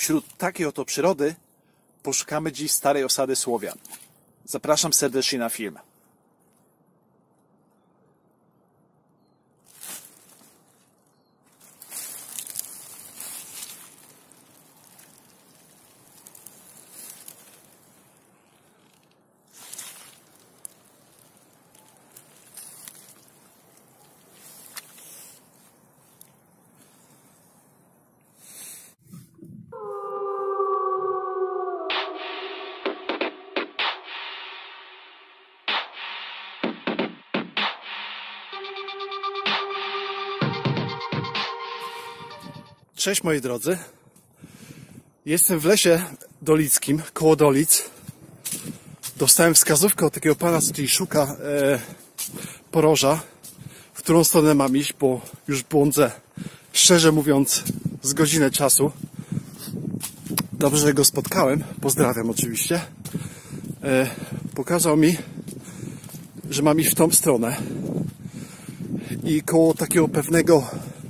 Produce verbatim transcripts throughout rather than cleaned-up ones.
Wśród takiej oto przyrody poszukamy dziś starej osady Słowian. Zapraszam serdecznie na film. Cześć moi drodzy, jestem w lesie dolickim, koło Dolic. Dostałem wskazówkę od takiego pana, co tutaj szuka e, poroża, w którą stronę mam iść, bo już błądzę, szczerze mówiąc, z godzinę czasu. Dobrze, że go spotkałem, pozdrawiam oczywiście. E, pokazał mi, że mam iść w tą stronę i koło takiego pewnego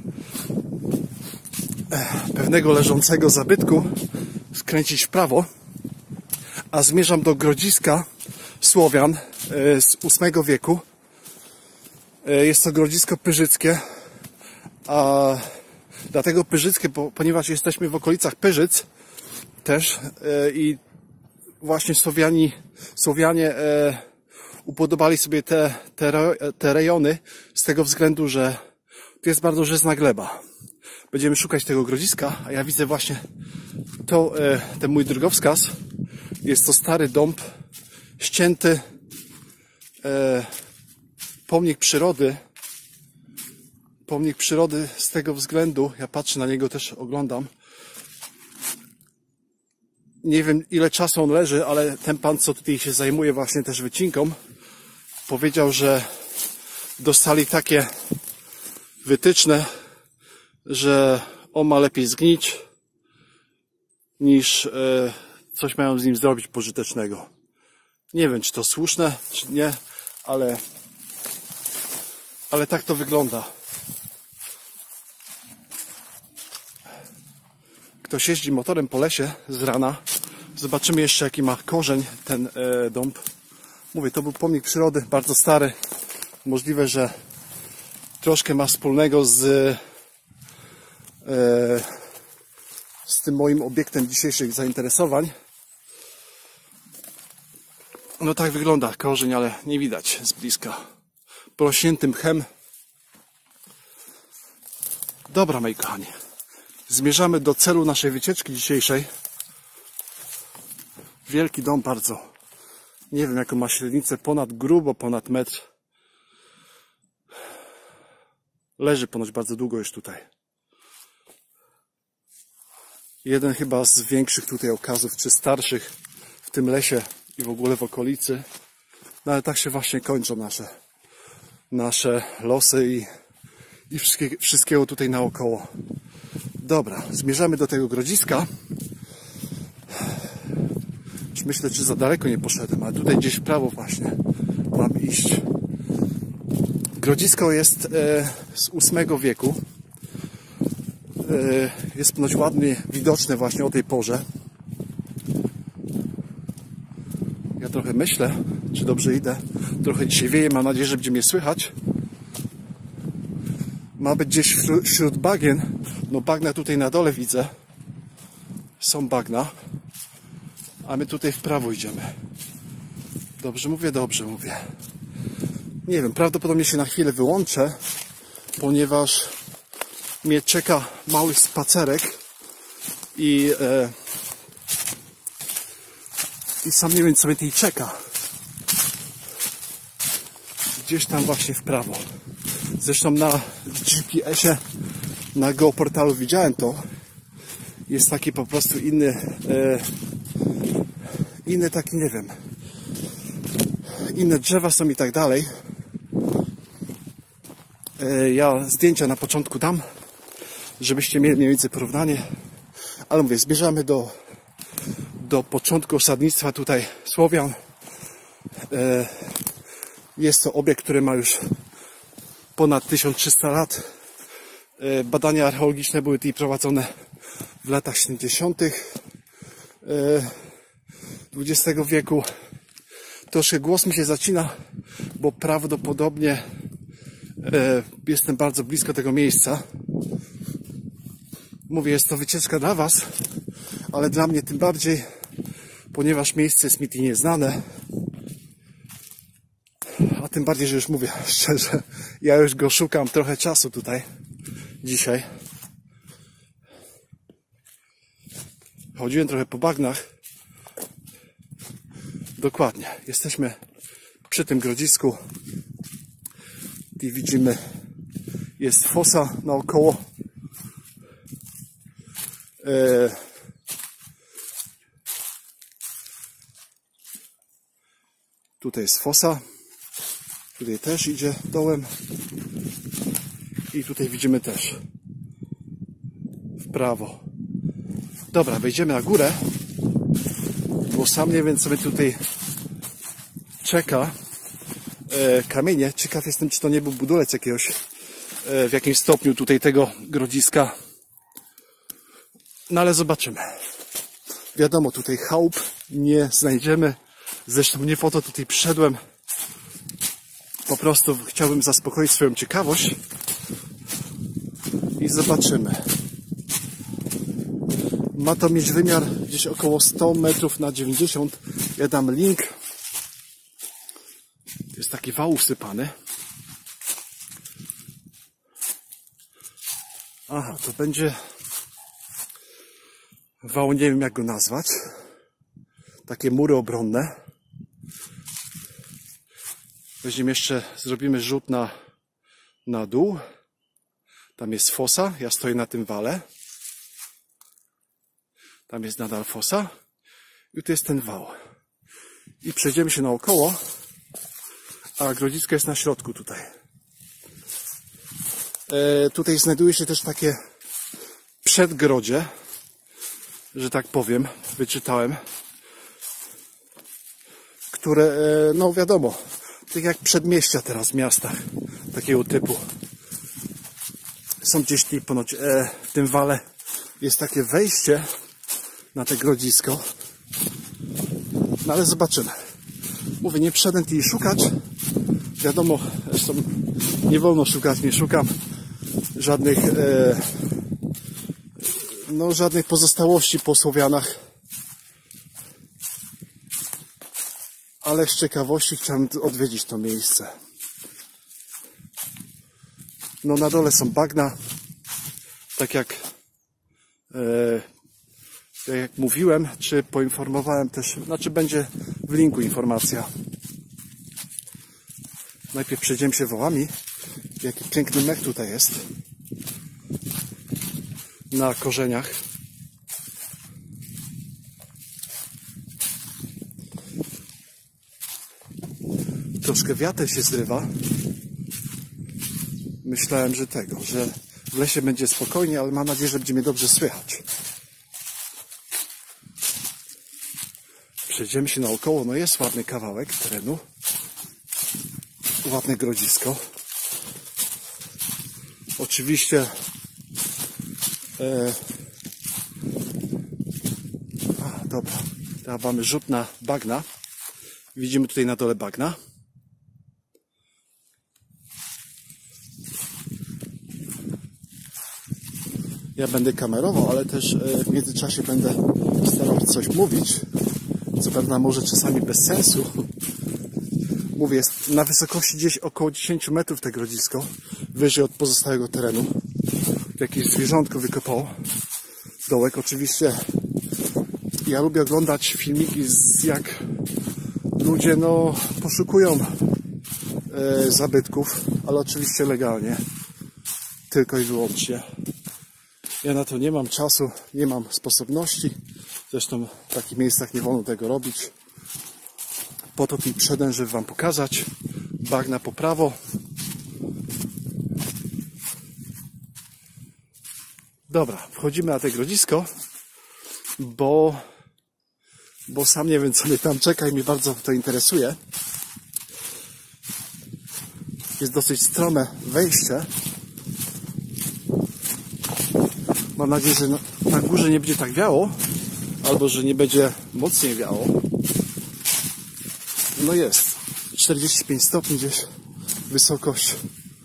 pewnego leżącego zabytku skręcić w prawo, a zmierzam do grodziska Słowian z ósmego wieku. Jest to grodzisko pyrzyckie, a dlatego pyrzyckie, ponieważ jesteśmy w okolicach Pyrzyc też i właśnie Słowiani, Słowianie upodobali sobie te, te, te rejony z tego względu, że tu jest bardzo żyzna gleba. Będziemy szukać tego grodziska, a ja widzę właśnie to, e, ten mój drogowskaz. Jest to stary dąb, ścięty e, pomnik przyrody. Pomnik przyrody z tego względu, ja patrzę na niego, też oglądam. Nie wiem, ile czasu on leży, ale ten pan, co tutaj się zajmuje właśnie też wycinką, powiedział, że dostali takie wytyczne, że on ma lepiej zgnić, niż e, coś mają z nim zrobić pożytecznego. Nie wiem, czy to słuszne, czy nie, ale, ale tak to wygląda. Ktoś jeździ motorem po lesie z rana. Zobaczymy jeszcze, jaki ma korzeń ten e, dąb. Mówię, to był pomnik przyrody, bardzo stary. Możliwe, że troszkę ma wspólnego z z tym moim obiektem dzisiejszych zainteresowań. No tak wygląda korzeń, ale nie widać z bliska. Porośnięty mchem. Dobra, moi kochani. Zmierzamy do celu naszej wycieczki dzisiejszej. Wielki dom bardzo. Nie wiem, jaką ma średnicę, ponad grubo, ponad metr. Leży ponoć bardzo długo już tutaj. Jeden chyba z większych tutaj okazów, czy starszych w tym lesie i w ogóle w okolicy. No ale tak się właśnie kończą nasze, nasze losy i, i wszystkie, wszystkiego tutaj naokoło. Dobra, zmierzamy do tego grodziska. Już myślę, czy za daleko nie poszedłem, ale tutaj gdzieś w prawo właśnie mam iść. Grodzisko jest e, z ósmego wieku. Jest ponoć ładnie widoczne właśnie o tej porze. Ja trochę myślę, czy dobrze idę. Trochę dzisiaj wieje, mam nadzieję, że będzie mnie słychać. Ma być gdzieś wśród bagien. No bagna tutaj na dole widzę. Są bagna. A my tutaj w prawo idziemy. Dobrze mówię? Dobrze mówię. Nie wiem, prawdopodobnie się na chwilę wyłączę, ponieważ mnie czeka mały spacerek i, e, i sam nie wiem, co mnie tutaj czeka. Gdzieś tam właśnie w prawo. Zresztą na G P S-ie, na geoportalu widziałem to. Jest taki po prostu inny, e, inny taki, nie wiem, inne drzewa są i tak dalej. E, ja zdjęcia na początku dam, żebyście mieli mniej więcej porównanie. Ale mówię, zbierzamy do, do początku osadnictwa tutaj Słowian. Jest to obiekt, który ma już ponad tysiąc trzysta lat. Badania archeologiczne były tutaj prowadzone w latach siedemdziesiątych dwudziestego wieku. Troszkę głos mi się zacina, bo prawdopodobnie jestem bardzo blisko tego miejsca. Mówię, jest to wycieczka dla Was, ale dla mnie tym bardziej, ponieważ miejsce jest mi nieznane. A tym bardziej, że już mówię szczerze, ja już go szukam trochę czasu tutaj, dzisiaj. Chodziłem trochę po bagnach. Dokładnie, jesteśmy przy tym grodzisku i widzimy, jest fosa naokoło. E... Tutaj jest fosa. Tutaj też idzie dołem. I tutaj widzimy też w prawo. Dobra, wejdziemy na górę, bo sam nie wiem, co mnie tutaj czeka. E, kamienie. Ciekaw jestem, czy to nie był budulec jakiegoś e, w jakimś stopniu tutaj tego grodziska. No ale zobaczymy. Wiadomo, tutaj chałup nie znajdziemy. Zresztą nie po to tutaj przyszedłem. Po prostu chciałbym zaspokoić swoją ciekawość. I zobaczymy. Ma to mieć wymiar gdzieś około sto metrów na dziewięćdziesiąt. Ja dam link. Jest taki wał usypany. Aha, to będzie wał, nie wiem jak go nazwać. Takie mury obronne. Weźmiemy jeszcze, zrobimy rzut na, na dół. Tam jest fosa. Ja stoję na tym wale. Tam jest nadal fosa. I tu jest ten wał. I przejdziemy się naokoło. A grodzisko jest na środku tutaj. E, tutaj znajduje się też takie przedgrodzie, że tak powiem, wyczytałem, które, e, no wiadomo, tak jak przedmieścia teraz w miastach takiego typu. Są gdzieś tutaj ponoć e, w tym wale jest takie wejście na te grodzisko. No ale zobaczymy. Mówię, nie przyszedłem tutaj szukać. Wiadomo, zresztą nie wolno szukać, nie szukam żadnych e, no żadnych pozostałości po Słowianach. Ale z ciekawości chciałem odwiedzić to miejsce. No na dole są bagna. Tak jak e, tak jak mówiłem, czy poinformowałem też, znaczy będzie w linku informacja. Najpierw przejdziemy się wołami. Jaki piękny mech tutaj jest. Na korzeniach. Troszkę wiatr się zrywa. Myślałem, że tego, że w lesie będzie spokojnie, ale mam nadzieję, że będzie mnie dobrze słychać. Przejdziemy się naokoło. No jest ładny kawałek terenu. Ładne grodzisko. Oczywiście e... A, dobra. Teraz mamy rzut na bagna. Widzimy tutaj na dole bagna. Ja będę kamerował, ale też w międzyczasie będę starał się coś mówić. Co prawda może czasami bez sensu. Mówię, jest na wysokości gdzieś około dziesięć metrów te grodzisko. Wyżej od pozostałego terenu. Jakieś zwierzątko wykopało. Dołek oczywiście. Ja lubię oglądać filmiki z jak ludzie no poszukują e, zabytków, ale oczywiście legalnie. Tylko i wyłącznie. Ja na to nie mam czasu, nie mam sposobności. Zresztą w takich miejscach nie wolno tego robić. Po to tutaj przyszedłem, żeby wam pokazać. Bagna po prawo. Dobra, wchodzimy na te grodzisko, bo, bo sam nie wiem, co mnie tam czeka i mnie bardzo to interesuje. Jest dosyć strome wejście. Mam nadzieję, że na, na górze nie będzie tak wiało, albo że nie będzie mocniej wiało. No jest czterdzieści pięć stopni gdzieś wysokość.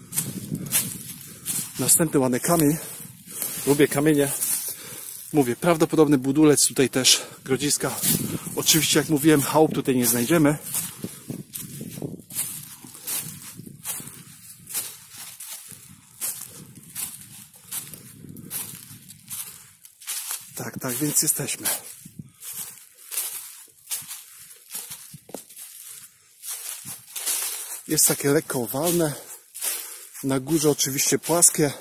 Następny ładny kamień. Lubię kamienie. Mówię, prawdopodobny budulec tutaj też Grodziska. Oczywiście, jak mówiłem, chałup tutaj nie znajdziemy. Tak, tak, więc jesteśmy. Jest takie lekko owalne. Na górze oczywiście płaskie.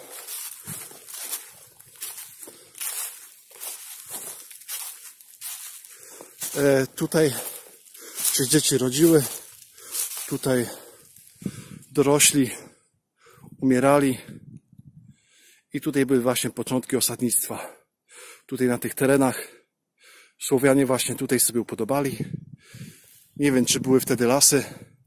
E, tutaj się dzieci rodziły. Tutaj dorośli umierali. I tutaj były właśnie początki osadnictwa. Tutaj na tych terenach Słowianie właśnie tutaj sobie upodobali. Nie wiem, czy były wtedy lasy.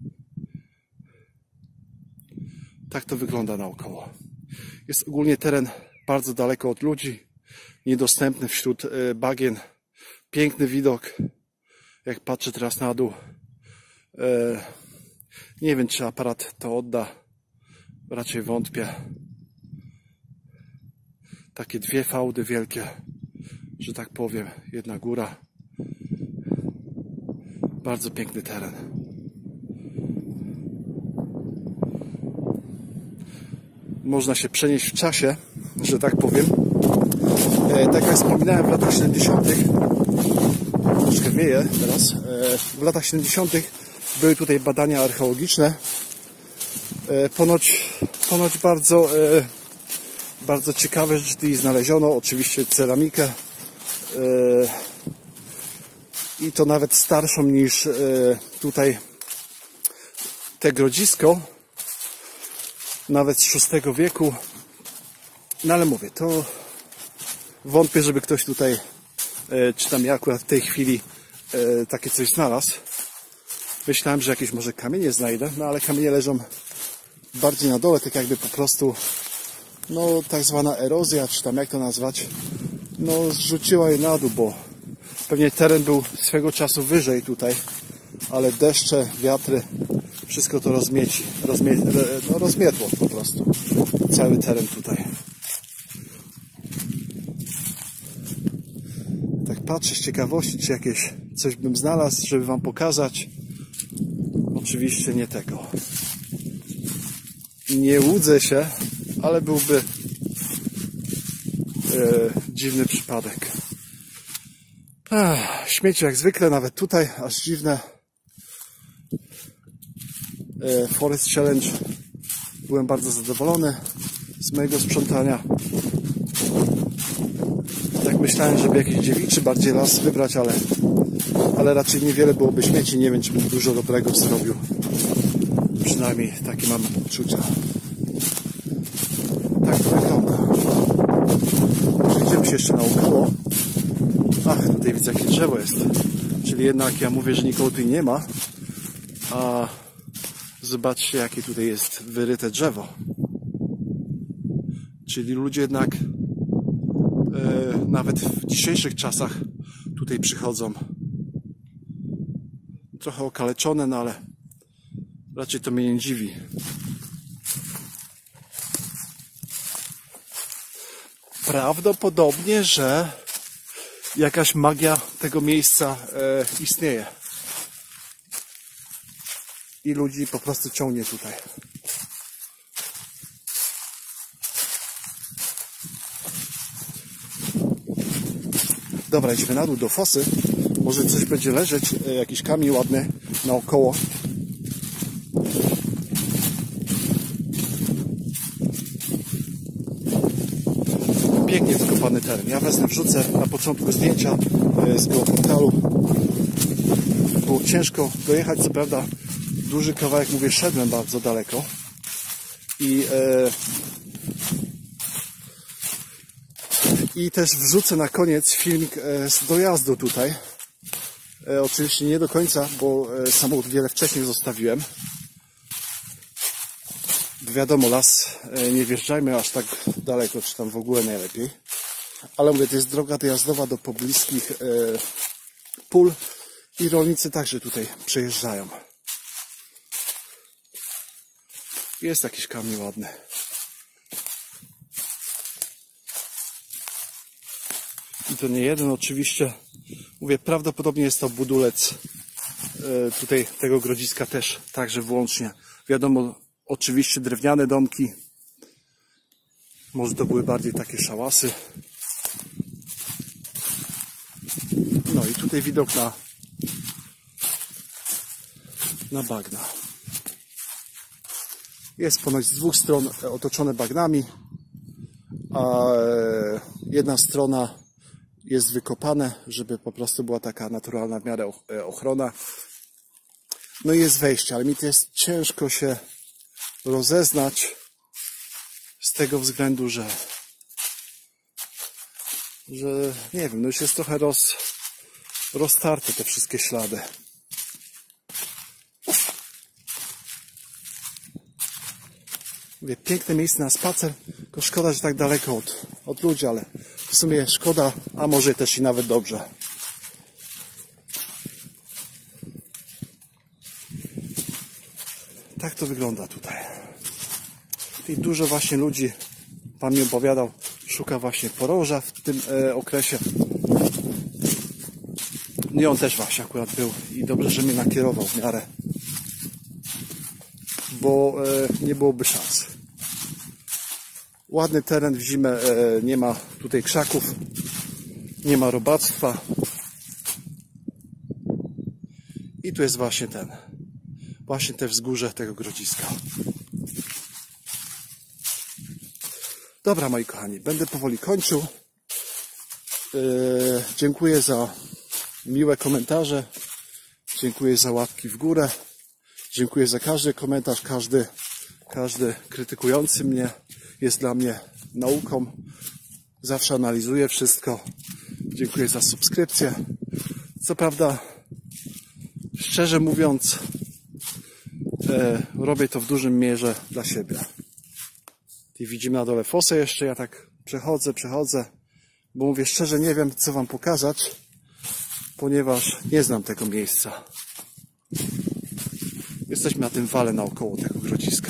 Tak to wygląda naokoło. Jest ogólnie teren bardzo daleko od ludzi. Niedostępny wśród bagien. Piękny widok. Jak patrzę teraz na dół. Nie wiem, czy aparat to odda. Raczej wątpię. Takie dwie fałdy wielkie, że tak powiem. Jedna góra. Bardzo piękny teren. Można się przenieść w czasie, że tak powiem. E, tak jak wspominałem, w latach siedemdziesiątych, troszkę wieje teraz, e, w latach siedemdziesiątych były tutaj badania archeologiczne. E, ponoć, ponoć bardzo, e, bardzo ciekawe rzeczy tutaj znaleziono. Oczywiście ceramikę. E, I to nawet starszą niż e, tutaj te Grodzisko. Nawet z szóstego wieku. No ale mówię, to wątpię, żeby ktoś tutaj, e, czy tam ja akurat w tej chwili e, takie coś znalazł. Myślałem, że jakieś może kamienie znajdę, no ale kamienie leżą bardziej na dole, tak jakby po prostu, no tak zwana erozja, czy tam jak to nazwać, no zrzuciła je na dół, bo pewnie teren był swego czasu wyżej tutaj, ale deszcze, wiatry, wszystko to rozmieci, rozmie, no, rozmietło po prostu cały teren tutaj. Tak patrzę z ciekawości, czy jakieś coś bym znalazł, żeby wam pokazać. Oczywiście nie tego. Nie łudzę się, ale byłby e, dziwny przypadek. Ach, śmieci jak zwykle, nawet tutaj, aż dziwne. E, Forest Challenge. Byłem bardzo zadowolony z mojego sprzątania. Tak myślałem, żeby jakiś dziewiczy bardziej las wybrać, ale, ale raczej niewiele byłoby śmieci. Nie wiem, czy bym dużo dobrego zrobił. Przynajmniej takie mam uczucia. Tak to wygląda. Przejdziemy się jeszcze naokoło. Ach, tutaj widzę, jakie drzewo jest. Czyli jednak ja mówię, że nikogo tutaj nie ma. A zobaczcie, jakie tutaj jest wyryte drzewo. Czyli ludzie jednak e, nawet w dzisiejszych czasach tutaj przychodzą. Trochę okaleczone, no ale raczej to mnie nie dziwi. Prawdopodobnie, że jakaś magia tego miejsca e, istnieje. I ludzi po prostu ciągnie tutaj. Dobra, idźmy na dół do fosy. Może coś będzie leżeć, e, jakiś kamień ładny naokoło. Pięknie wykopany teren. Ja wezmę, wrzucę na początku zdjęcia z geoportalu. Było ciężko dojechać, co prawda duży kawałek, mówię, szedłem bardzo daleko. I, e, i też wrzucę na koniec filmik e, z dojazdu tutaj. E, oczywiście nie do końca, bo e, samochód wiele wcześniej zostawiłem. Wiadomo, las, e, nie wjeżdżajmy aż tak daleko, czy tam w ogóle najlepiej. ale mówię, to jest droga dojazdowa do pobliskich e, pól i rolnicy także tutaj przejeżdżają. Jest jakiś kamień ładny. I to nie jeden oczywiście. Mówię, prawdopodobnie jest to budulec e, tutaj tego grodziska też, także włącznie. Wiadomo, oczywiście drewniane domki. Może to były bardziej takie szałasy. No i tutaj widok na, na bagna. Jest ponoć z dwóch stron otoczone bagnami, a jedna strona jest wykopane, żeby po prostu była taka naturalna w miarę ochrona. No i jest wejście, ale mi to jest ciężko się rozeznać z tego względu, że że nie wiem, no już jest trochę roz, roztarte te wszystkie ślady. Mówię, piękne miejsce na spacer, tylko szkoda, że tak daleko od, od ludzi, ale w sumie szkoda, a może też i nawet dobrze. Tak to wygląda tutaj. I dużo właśnie ludzi, pan mi opowiadał, szuka właśnie poroża w tym e, okresie. I on też właśnie akurat był i dobrze, że mnie nakierował w miarę, bo e, nie byłoby szans. Ładny teren w zimę, e, nie ma tutaj krzaków, nie ma robactwa. I tu jest właśnie ten, właśnie te wzgórze tego grodziska. Dobra, moi kochani, będę powoli kończył. Yy, dziękuję za miłe komentarze. Dziękuję za łapki w górę. Dziękuję za każdy komentarz, każdy, każdy krytykujący mnie jest dla mnie nauką. Zawsze analizuję wszystko. Dziękuję za subskrypcję. Co prawda, szczerze mówiąc, yy, robię to w dużym mierze dla siebie. I widzimy na dole fosę jeszcze, ja tak przechodzę, przechodzę, bo mówię szczerze, nie wiem co wam pokazać, ponieważ nie znam tego miejsca. Jesteśmy na tym wale naokoło tego grodziska.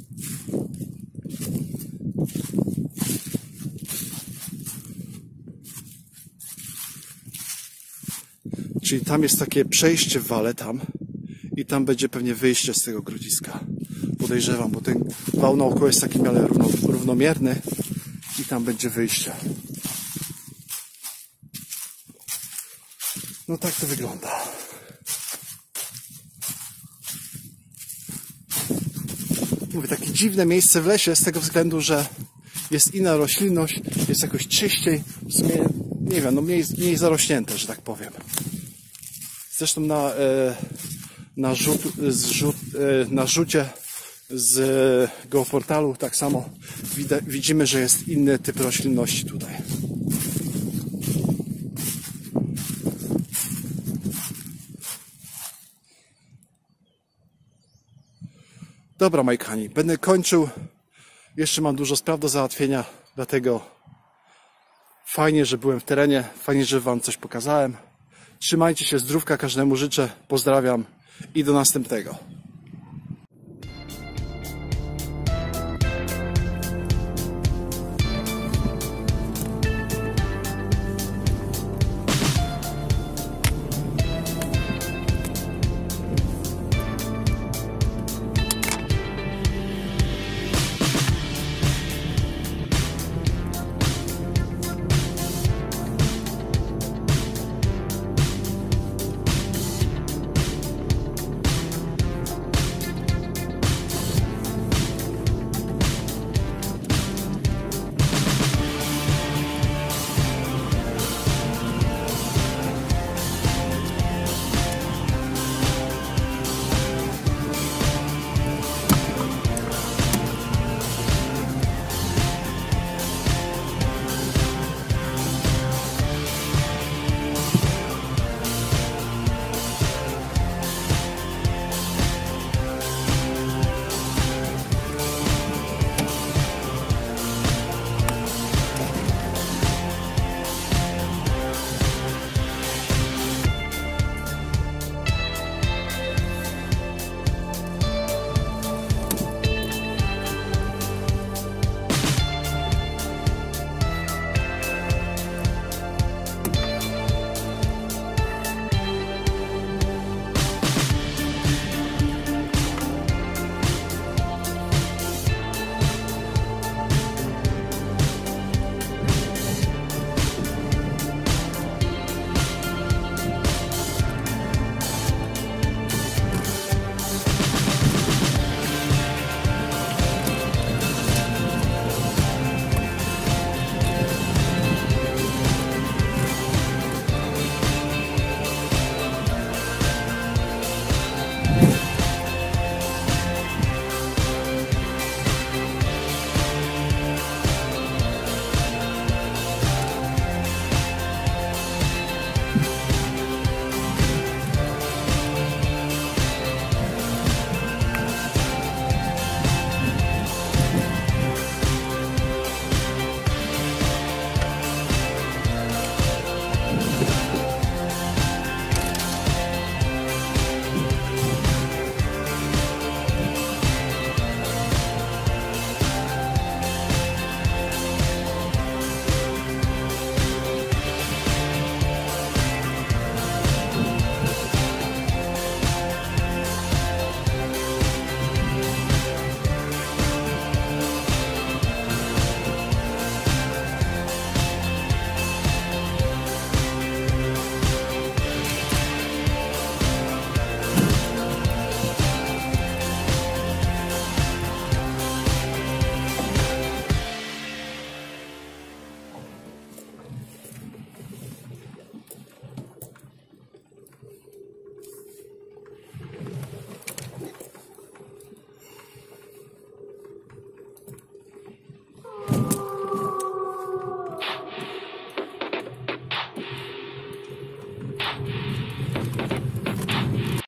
Czyli tam jest takie przejście w wale tam i tam będzie pewnie wyjście z tego grodziska. Podejrzewam, bo ten wał naokoło jest taki miarę równo, równomierny i tam będzie wyjście. No tak to wygląda. Mówię, takie dziwne miejsce w lesie z tego względu, że jest inna roślinność, jest jakoś czyściej, w sumie, nie wiem, no mniej, mniej zarośnięte, że tak powiem. Zresztą na, na, rzut, zrzut, na rzucie z geoportalu tak samo widzimy, że jest inny typ roślinności tutaj. Dobra, moi kochani, będę kończył. Jeszcze mam dużo spraw do załatwienia, dlatego fajnie, że byłem w terenie, fajnie, że wam coś pokazałem. Trzymajcie się, zdrówka każdemu życzę, pozdrawiam i do następnego.